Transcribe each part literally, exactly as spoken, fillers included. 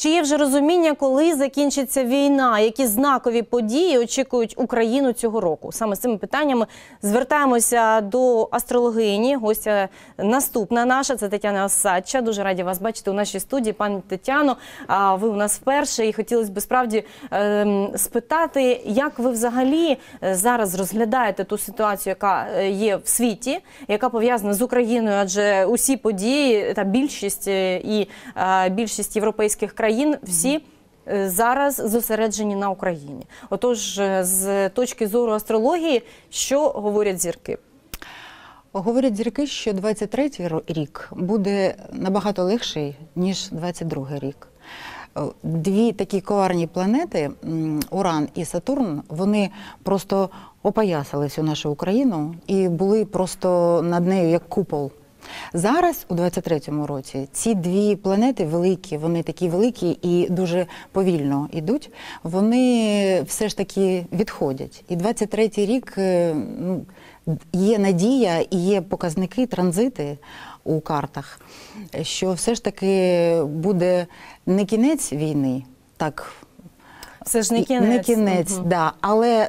Чи є вже розуміння, коли закінчиться війна? Які знакові події очікують Україну цього року? Саме з цими питаннями звертаємося до астрологині. Гостя наступна наша – це Тетяна Осадча. Дуже раді вас бачити у нашій студії. Пані Тетяно, ви у нас вперше. І хотілося б справді спитати, як ви взагалі зараз розглядаєте ту ситуацію, яка є в світі, яка пов'язана з Україною, адже усі події та більшість і більшість європейських країн всі зараз зосереджені на Україні. Отож, з точки зору астрології, що говорять зірки? Говорять зірки, що двадцять третій рік буде набагато легший, ніж двадцять другий рік. Дві такі коварні планети, Уран і Сатурн, вони просто опоясались у нашу Україну і були просто над нею як купол. Зараз, у двадцять третьому році, ці дві планети великі, вони такі великі і дуже повільно йдуть, вони все ж таки відходять. І двадцять третій рік, ну, є надія і є показники, транзити у картах, що все ж таки буде не кінець війни, так, все ж не кінець, не кінець, угу. да, але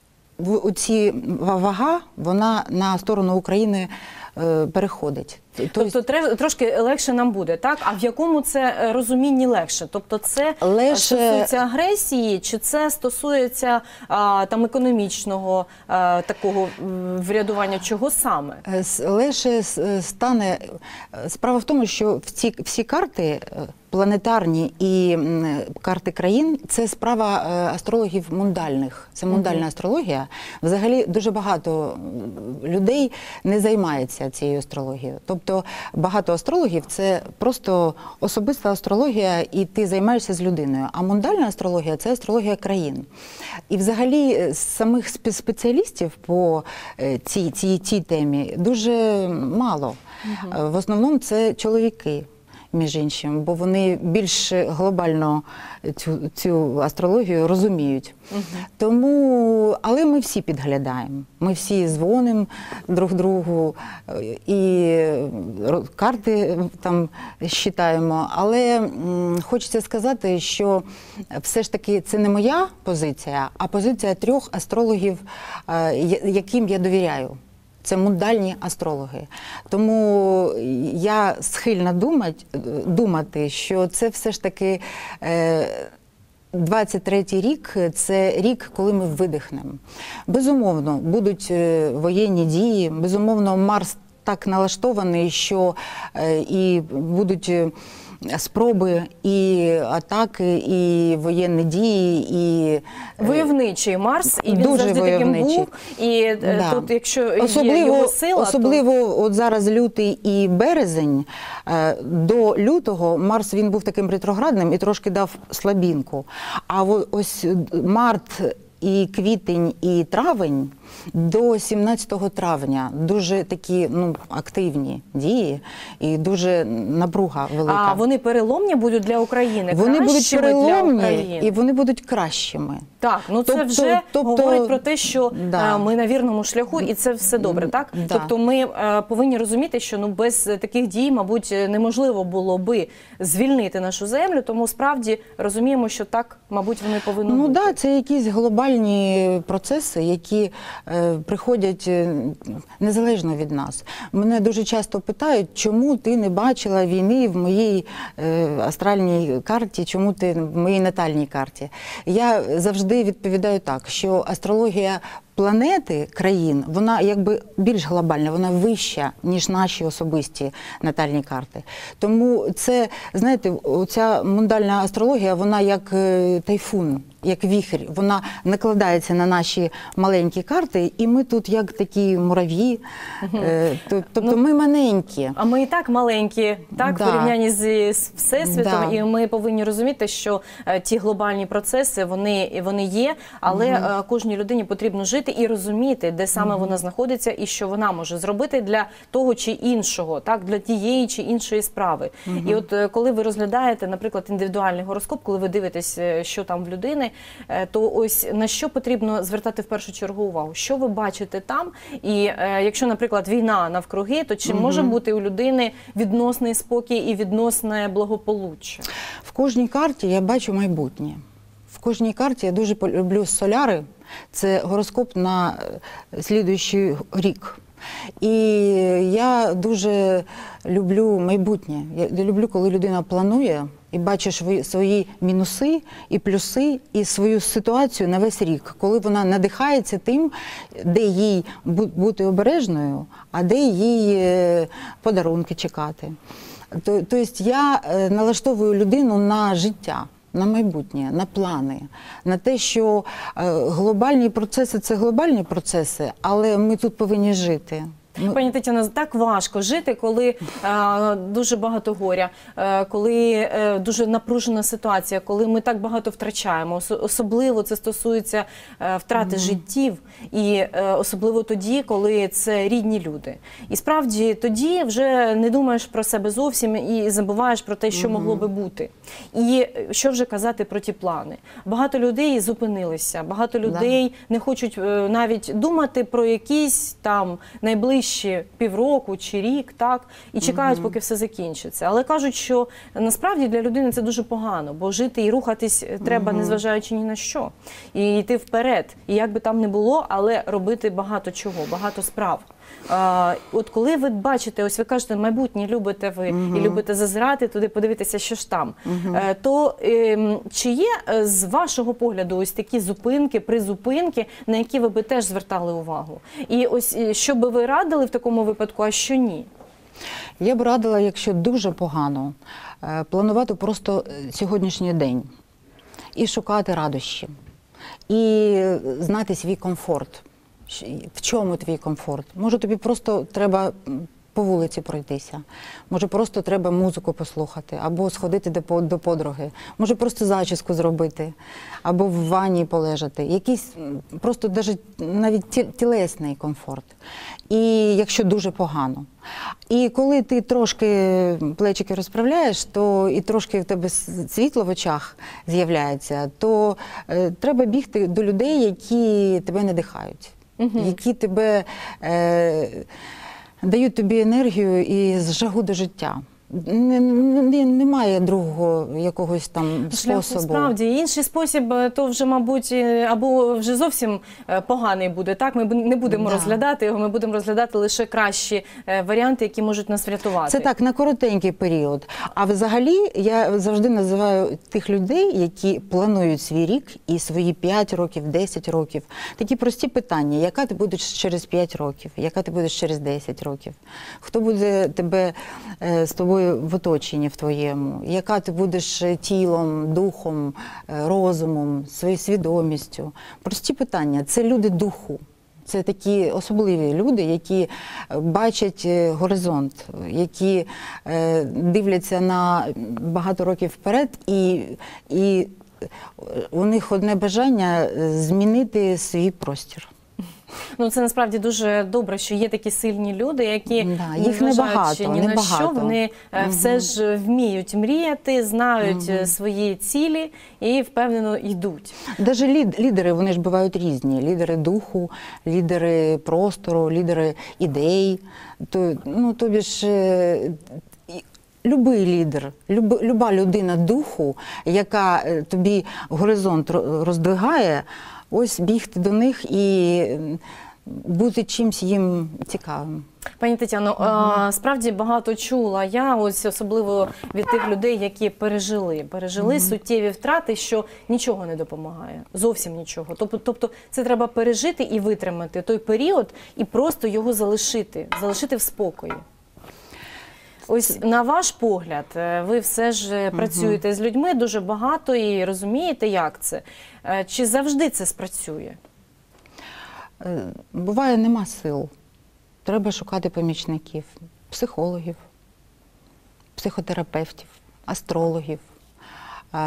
оці вага, вона на сторону України переходить. Тобто трошки легше нам буде, так? А в якому це розумінні легше? Тобто це легше... стосується агресії, чи це стосується а, там економічного а, такого врядування? Чого саме? Легше стане... Справа в тому, що всі, всі карти планетарні і карти країн – це справа астрологів мундальних. Це мундальна астрологія. Взагалі дуже багато людей не займається цією астрологією. Тобто багато астрологів – це просто особиста астрологія, і ти займаєшся з людиною. А мундальна астрологія – це астрологія країн. І взагалі самих спеціалістів по цій, цій, цій темі дуже мало. Угу. В основному це чоловіки, між іншим, бо вони більш глобально цю, цю астрологію розуміють. Угу. Тому, але ми всі підглядаємо, ми всі дзвонимо друг другу і карти там считаємо, але м, хочеться сказати, що все ж таки це не моя позиція, а позиція трьох астрологів, яким я довіряю. Це мундальні астрологи. Тому я схильна думати, думати, що це все ж таки двадцять третій рік – це рік, коли ми видихнемо. Безумовно, будуть воєнні дії, безумовно, Марс так налаштований, що і будуть спроби, і атаки, і воєнні дії, і... Войовничий Марс, і він дуже завжди войовничий. таким був. І да. Тут, якщо особливо, є його сила, особливо то... от зараз лютий і березень, до лютого Марс, він був таким ретроградним і трошки дав слабінку. А ось март, і квітень, і травень до сімнадцятого травня дуже такі, ну, активні дії і дуже напруга велика. А вони переломні будуть для України? Вони будуть переломні і вони будуть кращими. Так, ну це тобто, вже тобто, говорить про те, що да. ми на вірному шляху і це все добре, так? Да. Тобто ми е, повинні розуміти, що ну, без таких дій, мабуть, неможливо було би звільнити нашу землю, тому справді розуміємо, що так, мабуть, вони повинні ну, бути. Ну так, це якісь глобальні процеси, які е, приходять незалежно від нас. Мене дуже часто питають, чому ти не бачила війни в моїй е, астральній карті, чому ти в моїй натальній карті. Я завжди відповідаю так, що астрологія планети, країн, вона якби більш глобальна, вона вища, ніж наші особисті натальні карти. Тому це, знаєте, оця мундальна астрологія, вона як тайфун, як віхр, вона накладається на наші маленькі карти, і ми тут як такі мурав'ї, угу. тобто ну, ми маленькі. А ми і так маленькі, так, да. в порівнянні з Всесвітом, да. і ми повинні розуміти, що ті глобальні процеси, вони, вони є, але угу. кожній людині потрібно жити жити і розуміти, де саме вона знаходиться і що вона може зробити для того чи іншого, так, для тієї чи іншої справи. І от е, коли ви розглядаєте, наприклад, індивідуальний гороскоп, коли ви дивитесь, е, що там в людини, е, то ось на що потрібно звертати в першу чергу увагу? Що ви бачите там? І е, якщо, наприклад, війна навкруги, то чи може бути у людини відносний спокій і відносне благополуччя? В кожній карті я бачу майбутнє. В кожній карті я дуже люблю соляри. Це гороскоп на слідуючий рік. І я дуже люблю майбутнє. Я люблю, коли людина планує і бачить свої, свої мінуси і плюси, і свою ситуацію на весь рік, коли вона надихається тим, де їй бути обережною, а де їй подарунки чекати. Тобто я налаштовую людину на життя, на майбутнє, на плани, на те, що глобальні процеси – це глобальні процеси, але ми тут повинні жити. Пані Тетяно, так важко жити, коли е, дуже багато горя, е, коли е, дуже напружена ситуація, коли ми так багато втрачаємо. Особливо це стосується е, втрати mm-hmm. життів, і е, особливо тоді, коли це рідні люди. І справді тоді вже не думаєш про себе зовсім і забуваєш про те, що mm-hmm. могло би бути. І що вже казати про ті плани. Багато людей зупинилися, багато людей yeah. не хочуть е, навіть думати про якісь там найближчі ще півроку чи рік, так, і чекають, угу. поки все закінчиться. Але кажуть, що насправді для людини це дуже погано, бо жити і рухатись треба, угу. незважаючи ні на що. І йти вперед. І як би там не було, але робити багато чого, багато справ. А, от коли ви бачите, ось ви кажете, майбутнє любите ви угу. і любите зазирати, туди подивитися, що ж там, угу. е, то е, чи є з вашого погляду ось такі зупинки, призупинки, на які ви би теж звертали увагу? І ось що би ви радили в такому випадку, а що ні? Я б радила, якщо дуже погано, планувати просто сьогоднішній день і шукати радощі, і знати свій комфорт. В чому твій комфорт? Може, тобі просто треба по вулиці пройтися, може, просто треба музику послухати, або сходити до, до подруги, може, просто зачіску зробити, або в ванні полежати. Якийсь просто навіть тілесний комфорт. І якщо дуже погано. І коли ти трошки плечики розправляєш, то і трошки в тебе світло в очах з'являється, то е, треба бігти до людей, які тебе надихають. Угу. Які тебе е, дають тобі енергію і жагу до життя. Немає другого якогось там способу. Справді, інший спосіб, то вже, мабуть, або вже зовсім поганий буде, так? Ми не будемо да. розглядати його, ми будемо розглядати лише кращі варіанти, які можуть нас врятувати. Це так, на коротенький період. А взагалі, я завжди називаю тих людей, які планують свій рік і свої п'ять років, десять років. Такі прості питання, яка ти будеш через п'ять років, яка ти будеш через десять років, хто буде тебе з тобою в оточенні в твоєму, яка ти будеш тілом, духом, розумом, своєю свідомістю. Прості питання. Це люди духу. Це такі особливі люди, які бачать горизонт, які дивляться на багато років вперед, і, і у них одне бажання – змінити свій простір. Ну, це насправді дуже добре, що є такі сильні люди, які, да, їх небагато, ні на небагато. що, вони угу. все ж вміють мріяти, знають угу. свої цілі і впевнено йдуть. Навіть лідери, вони ж бувають різні. Лідери духу, лідери простору, лідери ідей. То, ну, тобі ж... Любий лідер, люб, люба людина духу, яка тобі горизонт роздвигає, ось бігти до них і бути чимсь їм цікавим. Пані Тетяно, угу. справді багато чула я, ось особливо від тих людей, які пережили, пережили угу. суттєві втрати, що нічого не допомагає, зовсім нічого. Тобто, тобто це треба пережити і витримати той період і просто його залишити, залишити в спокої. Ось на ваш погляд, ви все ж працюєте угу. з людьми дуже багато і розумієте, як це. Чи завжди це спрацює? Буває, нема сил. Треба шукати помічників, психологів, психотерапевтів, астрологів,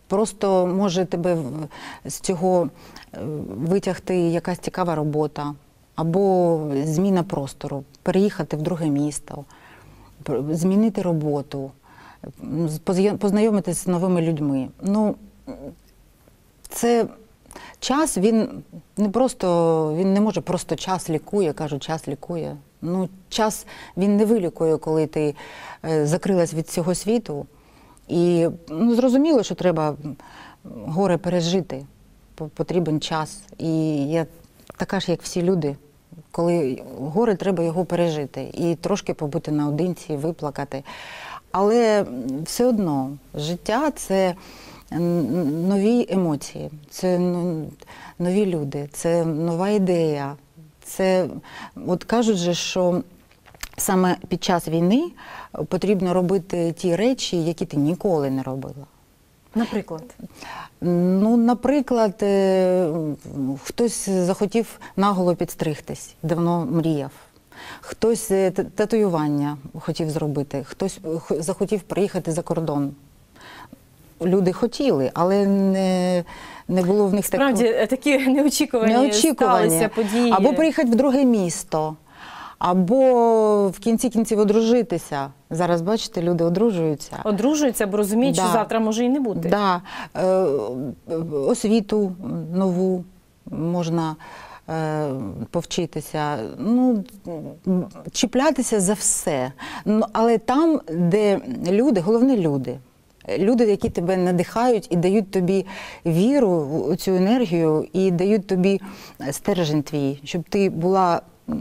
просто може тебе в- з цього е, витягти якась цікава робота, або зміна простору, переїхати в друге місто, пр- змінити роботу, м, позя- познайомитися з новими людьми. Ну, це час, він не просто, він не може просто час лікує, кажуть, час лікує. Ну, час, він не вилікує, коли ти е, закрилась від цього світу. І ну, зрозуміло, що треба горе пережити, по- потрібен час. І я така ж, як всі люди, коли горе, треба його пережити. І трошки побути наодинці, виплакати. Але все одно, життя – це н- нові емоції, це ну, нові люди, це нова ідея. Це, от кажуть же, що саме під час війни потрібно робити ті речі, які ти ніколи не робила. Наприклад. Ну, наприклад, е, хтось захотів наголо підстригтись, давно мріяв. Хтось е, т- татуювання хотів зробити, хтось х- захотів приїхати за кордон. Люди хотіли, але не, не було в них Справді, такого. такі неочікувані, Неочікувані. сталися події. Або приїхати в друге місто, або в кінці кінців одружитися. Зараз, бачите, люди одружуються. Одружуються, бо розуміють, Да. що завтра може і не бути. Да. Е, освіту нову можна е, повчитися. Ну, чіплятися за все. Ну, але там, де люди, головне люди. Люди, які тебе надихають і дають тобі віру у цю енергію, і дають тобі стержень твій, щоб ти була,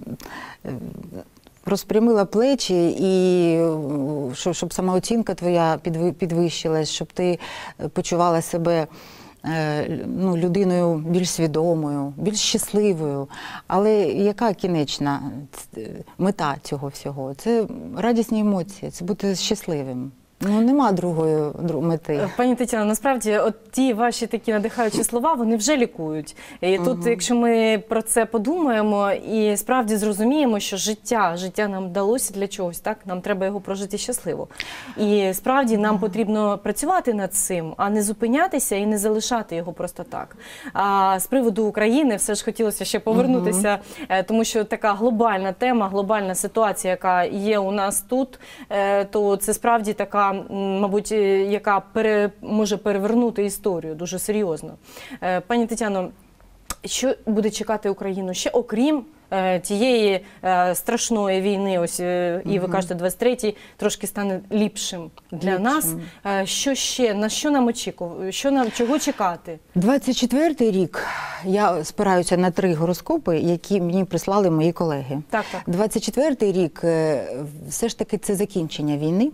розпрямила плечі, і щоб, щоб самооцінка твоя підви- підвищилась, щоб ти почувала себе е, ну, людиною більш свідомою, більш щасливою. Але яка кінечна мета цього всього? Це радісні емоції, це бути щасливим. Ну, нема другої дру- мети. Пані Тетяно, насправді, от ті ваші такі надихаючі слова, вони вже лікують. І тут, Мгм. якщо ми про це подумаємо і справді зрозуміємо, що життя, життя нам вдалося для чогось, так? Нам треба його прожити щасливо. І справді нам потрібно працювати над цим, а не зупинятися і не залишати його просто так. А з приводу України все ж хотілося ще повернутися, е, тому що така глобальна тема, глобальна ситуація, яка є у нас тут, е, то це справді така, м, мабуть, е, яка пере, може перевернути історію дуже серйозно. Е, Пані Тетяно, що буде чекати Україну ще окрім е, тієї е, страшної війни, ось е, і ви кажете, двадцять третій трошки стане ліпшим для Ліпшим. нас. Е, що ще, на що нам очікувати, що нам, чого чекати? двадцять четвертий рік, я спираюся на три гороскопи, які мені прислали мої колеги. Так, так. двадцять четвертий рік е, все ж таки це закінчення війни,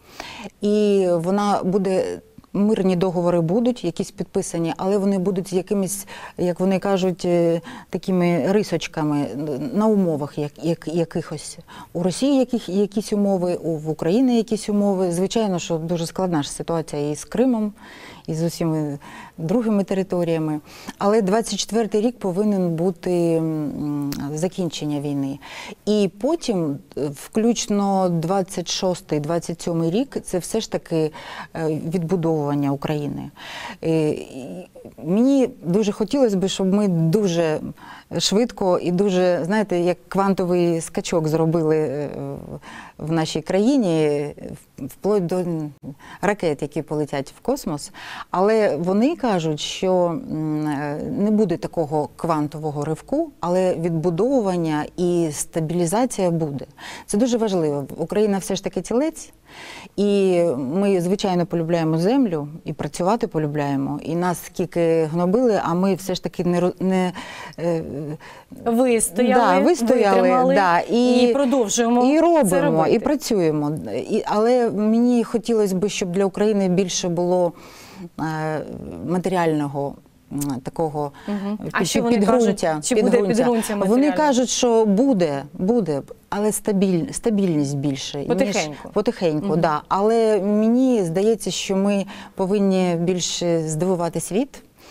і вона буде. Мирні договори будуть, якісь підписані, але вони будуть з якимись, як вони кажуть, е, такими рисочками на умовах як, як, якихось. У Росії яких, якісь умови, у, в Україні якісь умови. Звичайно, що дуже складна ж ситуація і з Кримом, і з усіма другими територіями. Але двадцять четвертий рік повинен бути м, закінчення війни. І потім, включно двадцять шостий двадцять сьомий рік, це все ж таки е, відбудовування України. Е, і Мені дуже хотілося б, щоб ми дуже швидко і дуже, знаєте, як квантовий скачок зробили е, в нашій країні, вплоть до ракет, які полетять в космос. Але вони кажуть, що м, не буде такого квантового ривку, але відбудовування і стабілізація буде. Це дуже важливо. Україна все ж таки тілець, і ми, звичайно, полюбляємо землю, і працювати полюбляємо. І нас скільки гнобили, а ми все ж таки не... ро- не е, Вистояли, Да, вистояли, витримали да, і- і продовжуємо і це робимо, робити. і працюємо. І, але мені хотілося б, щоб для України більше було е, матеріального м, такого Мгм. під- А що вони підґрунтя. кажуть? Чи буде підґрунтя Вони матеріальне? кажуть, що буде, буде, але стабіль, стабільність більше. Потихеньку. Ніж, потихеньку, Мгм. да. Але мені здається, що ми повинні більше здивувати світ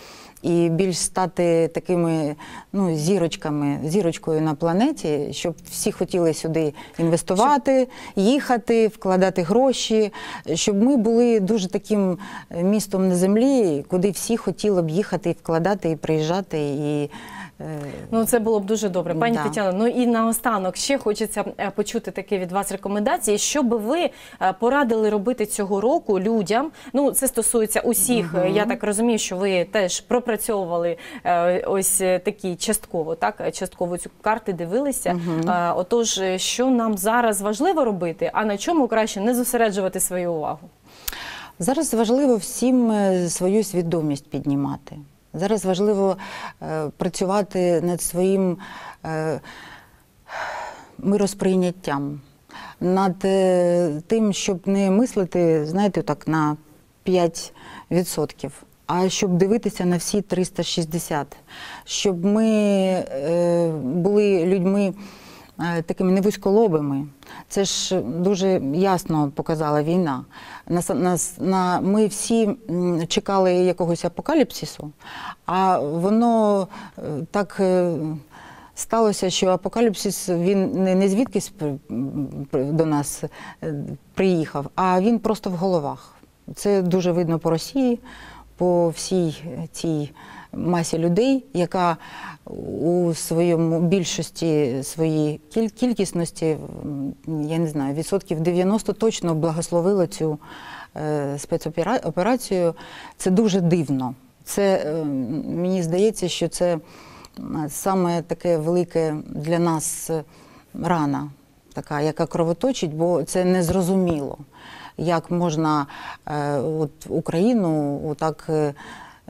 і більш стати такими, ну, зірочками, зірочкою на планеті, щоб всі хотіли сюди інвестувати, їхати, вкладати гроші, щоб ми були дуже таким містом на землі, куди всі хотіли б їхати і вкладати, і приїжджати, і Ну, це було б дуже добре. Пані Да. Тетяно, ну і наостанок ще хочеться е, почути такі від вас рекомендації, що би ви е, порадили робити цього року людям. Ну, це стосується усіх. Мгм. Я так розумію, що ви теж пропрацьовували е, ось е, такі частково, так, частково цю карти дивилися. Мгм. Е, отож, е, що нам зараз важливо робити, а на чому краще не зосереджувати свою увагу? Зараз важливо всім е, свою свідомість піднімати. Зараз важливо е, працювати над своїм е, миросприйняттям, над е, тим, щоб не мислити, знаєте, так на п'ять відсотків, а щоб дивитися на всі триста шістдесят, щоб ми е, були людьми е, такими невузьколобими. Це ж дуже ясно показала війна. Нас, нас, на, ми всі м, чекали якогось апокаліпсису, а воно е, так е, сталося, що апокаліпсис, він не, не звідкись при- при- до нас е, приїхав, а він просто в головах. Це дуже видно по Росії, по всій цій масі людей, яка у своєму більшості своїй кіль- кількісності, м, я не знаю, відсотків дев'яносто точно благословила цю е, спецоперацію. Це дуже дивно. Це, е, мені здається, що це м, саме таке велике для нас е, рана, така, яка кровоточить, бо це незрозуміло, як можна е, от, Україну отак е, е,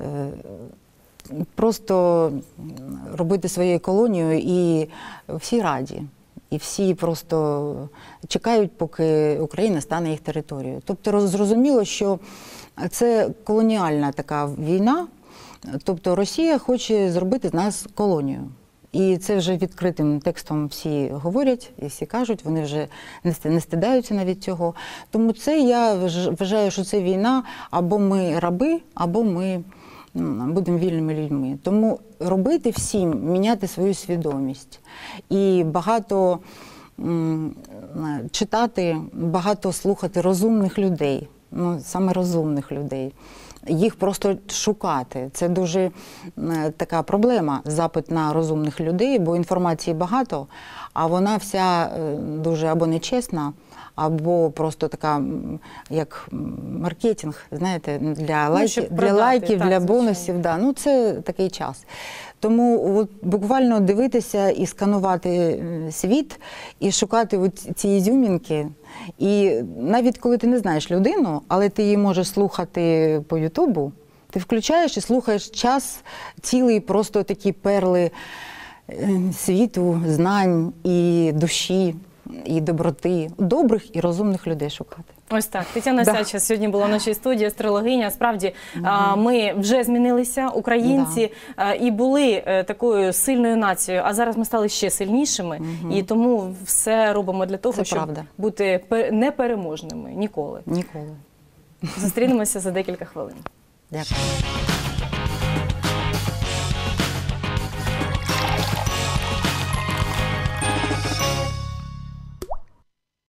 просто робити своєю колонією, і всі раді. І всі просто чекають, поки Україна стане їх територією. Тобто роз- зрозуміло, що це колоніальна така війна, тобто Росія хоче зробити з нас колонію. І це вже відкритим текстом всі говорять і всі кажуть, вони вже не сти- не стидаються навіть цього. Тому це, я вваж- вважаю, що це війна, або ми раби, або ми м, будемо вільними людьми. Тому робити всім, міняти свою свідомість. І багато м, читати, багато слухати розумних людей, ну, саме розумних людей. Їх просто шукати. Це дуже е, така проблема, запит на розумних людей, бо інформації багато, а вона вся е, дуже або нечесна, або просто така, м, як маркетинг, знаєте, для, лайки, щоб для продати, лайків, так, для звичайно. бонусів. Да. Ну, це такий час. Тому от буквально дивитися і сканувати е, світ, і шукати от ці ізюмінки. І навіть коли ти не знаєш людину, але ти її можеш слухати по Ютубу, ти включаєш і слухаєш час цілий, просто такі перли е, світу, знань і душі, і доброти, добрих і розумних людей шукати. Ось так. Тетяна Да. Сяча сьогодні була в нашій студії, астрологиня. Справді, а, ми вже змінилися, українці, а, і були е, такою сильною нацією, а зараз ми стали ще сильнішими. І тому все робимо для того, Це щоб правда. бути пе- непереможними ніколи. Ніколи. Зустрінемося за декілька хвилин. Дякую.